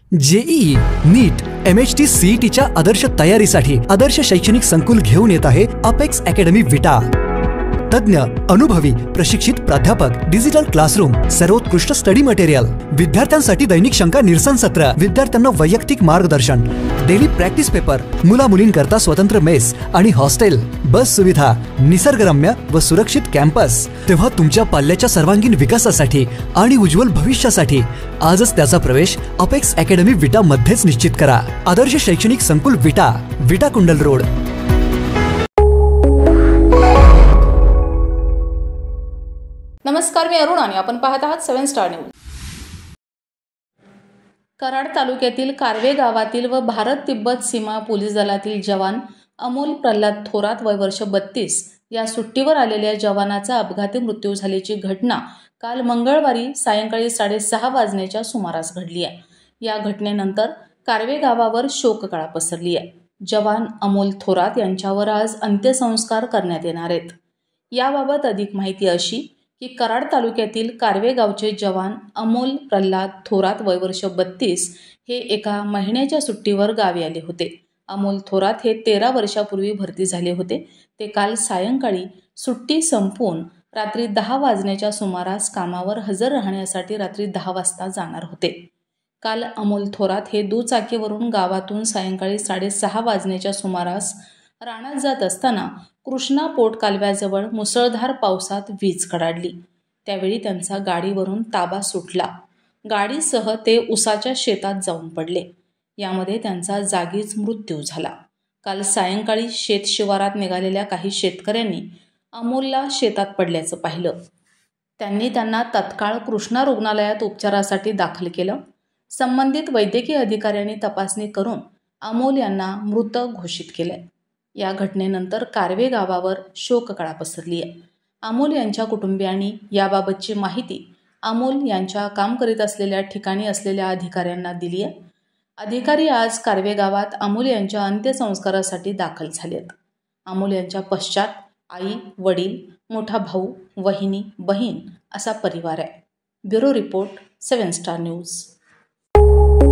JEE, नीट, MHT CETच्या आदर्श तयारीसाठी आदर्श शैक्षणिक संकुल घेऊन येत आहे अपेक्स अकॅडमी विटा। तज्ञ, अनुभवी, प्रशिक्षित प्राध्यापक, डिजिटल क्लासरूम, सर्वोत्कृष्ट स्टडी मटेरियल, विद्यार्थ्यांसाठी दैनिक शंका निरसन सत्र, विद्यार्थ्यांना वैयक्तिक मार्गदर्शन, डेली प्रॅक्टिस पेपर, मुला मुलींकरता स्वतंत्र मेस आणि हॉस्टेल, बस सुविधा, निसर्गरम्य व सुरक्षित कॅम्पस। तेव्हा तुमच्या पाल्याच्या सर्वांगीण विकासासाठी आणि उज्ज्वल भविष्यासाठी आजच त्याचा प्रवेश अपेक्स अकॅडमी विटा मध्येच निश्चित करा। आदर्श शैक्षणिक संकुल विटा, विटा कुंडल रोड। नमस्कार, मी अरुण आणि आपण पाहत आहात 7 स्टार न्यूज। कराड तालुक्यातील कारवे गावातील व भारत तिब्बत सीमा पोलीस दलातील जवान अमोल प्रल्हाद थोरात वय वर्ष 32 या सुट्टीवर आलेल्या जवानाचा अपघाती मृत्यू झाल्याची घटना काल मंगळवारी सायंकाळी 6:30 वाजण्याच्या सुमारास घडली आहे। या घटनेनंतर कारवे गावावर शोककळा पसरली आहे। जवान अमोल थोरात यांच्यावर आज अंत्यसंस्कार करण्यात येणार आहेत। याबाबत अधिक माहिती अशी की कराड तालुक्यातील कारवे गावचे जवान अमोल प्रल्हाद थोरात वय वर्ष 32 हे एका महिन्याच्या सुट्टीवर गावी आले होते। अमोल थोरात हे 13 वर्षापूर्वी भरती झाले होते। ते काल सायंकाळी सुट्टी संपवून रात्री 10 वाजण्याच्या सुमारास कामावर हजर राहण्यासाठी रात्री 10 वाजता जाणार होते। काल अमोल थोरात हे दुचाकीवरून गावातून सायंकाळी 6:30 वाजण्याच्या सुमारास रानात जात असताना कृष्णा पोट कालव्याजवळ मुसळधार पावसात वीज कडाडली। त्यावेळी त्यांचा गाडीवरून ताबा सुटला। गाडीसह ते उसाच्या शेतात जाऊन पडले। यामध्ये त्यांचा जागीच मृत्यू झाला। काल सायंकाळी शेत शिवारात निघालेल्या काही शेतकऱ्यांनी अमोलला शेतात पडल्याचं पाहिलं। त्यांनी त्यांना तत्काळ कृष्णा रुग्णालयात उपचारासाठी दाखल केलं। संबंधित वैद्यकीय अधिकाऱ्यांनी तपासणी करून अमोल यांना मृत घोषित केले। या घटनेनंतर कारवे गावावर शोककळा पसरली आहे। अमोल यांच्या कुटुंबियांनी याबाबतची माहिती अमोल यांच्या काम करीत असलेल्या ठिकाणी असलेल्या अधिकाऱ्यांना दिली आहे। अधिकारी आज कारवे गावात अमोल यांच्या अंत्यसंस्कारासाठी दाखल झालेत। अमोल यांच्या पश्चात आई, वडील, मोठा भाऊ, वहिनी, बहीण असा परिवार आहे। Bureau report 7 star news.